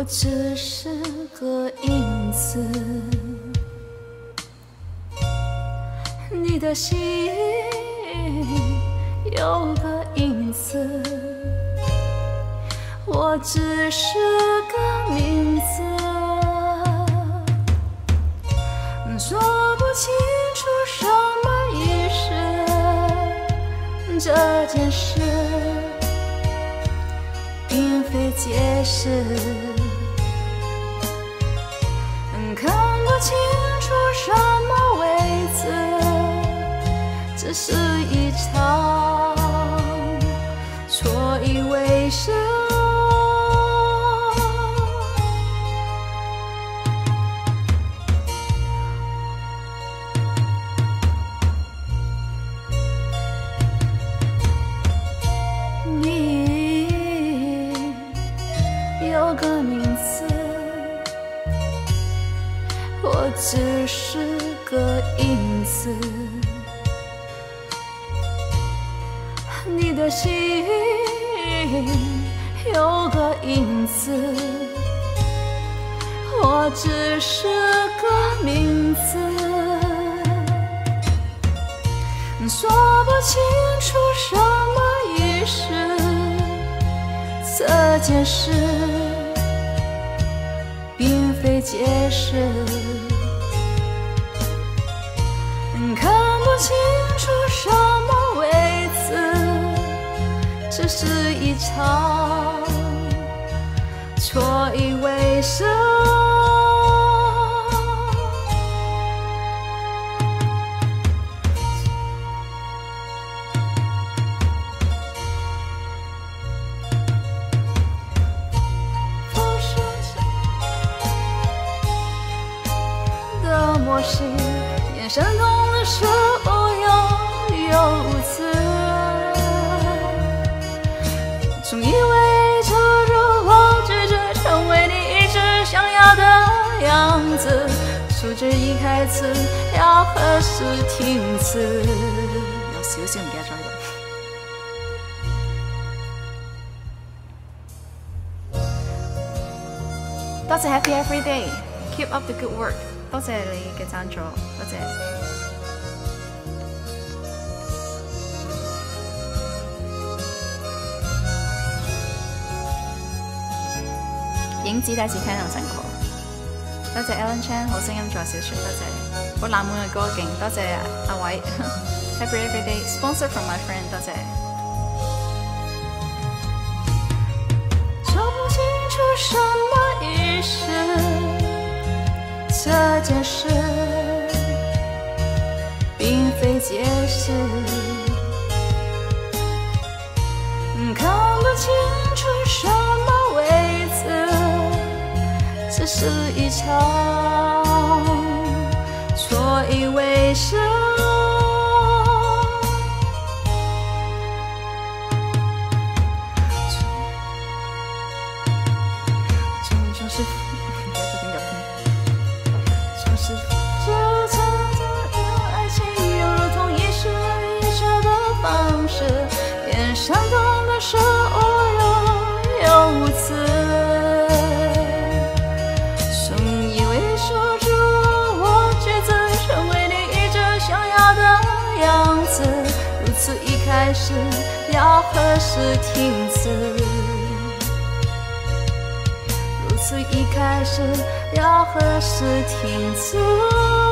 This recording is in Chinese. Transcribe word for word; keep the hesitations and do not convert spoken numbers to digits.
只是个影子，你的心有个影子，我只是个名字，说不清楚什么意思，这件事并非解释，看不清楚什么位置，只是一场错以为是。你有个名字，我只是个影子，你的心有个影子，我只是个名字，说不清楚什么意思，这件事并非解释，看不清楚什么位置，只是一场错以为是。默契，眼神动的是无忧有无词，总以为这如我拒绝成为你一直想要的样子，數字已開始，要何時停止？有少少唔記得咗呢度。多謝 Happy Everyday， keep up the good work。多謝你嘅贊助，多謝。影子第一次聽有成果，多謝 Alan Chan 好聲音助小説，多謝好冷門嘅歌勁，多謝阿偉 Happy Everyday sponsor from my friend， 多謝。說不清楚什麼意思，這件事並非解釋，看不清楚什麼位置，只是一場錯以為是。眼闪动的是无忧有无词，总以为说出我句子，成为你一直想要的样子，如此一開始，要何時停止？如此一開始，要何時停止？